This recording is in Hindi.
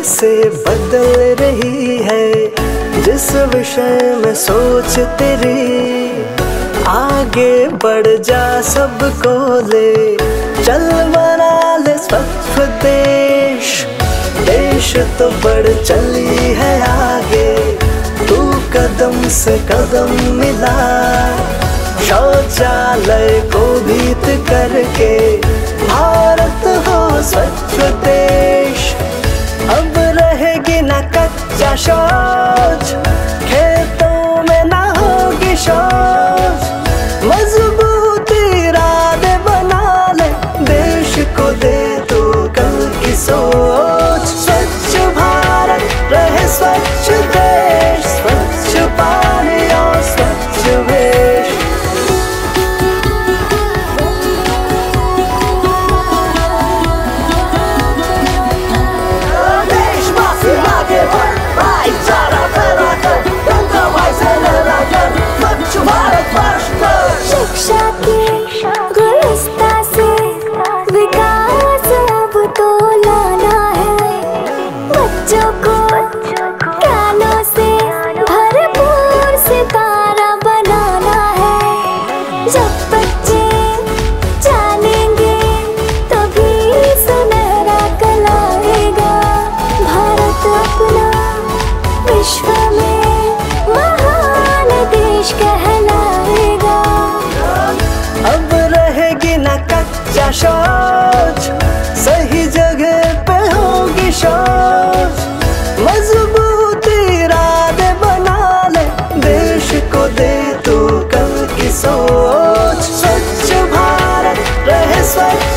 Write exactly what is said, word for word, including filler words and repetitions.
से बदल रही है जिस विषय में सोच तेरी। आगे बढ़ जा सबको ले चल बना ले स्वच्छ देश। देश तो बढ़ चली है आगे तू कदम से कदम मिला। शौचालय को भीत करके भारत हो स्वच्छ देश। अब रहेगी ना कच्चा शौच खेतों में ना होगी शौच। मजबूत इरादे बना ले देश को दे तू कल की सोच। स्वच्छ भारत रहे स्वच्छ देश, स्वच्छ पानी और स्वच्छ वेश। देशवासी आगे बढ़, भाईचारा फैलाकर, गंगाबाई से लड़ाकर, स्वच्छ भारत वर्ष कर। शिक्षा के गुलदस्ता से विकास अब तो लाना है। बच्चों को ज्ञानों से भरपूर सितारा बनाना है। जब बच्चे जानेंगे तभी सुनहरा कल आएगा। भारत अपना विश्व में महान देश कहलाएगा। अब रहेगी ना कच्चा शौच, सही जगह पे होगी शौच। मजबूत इरादे बना ले देश को दे तू कल की सोच। स्वच्छ भारत रहे स्वच्छ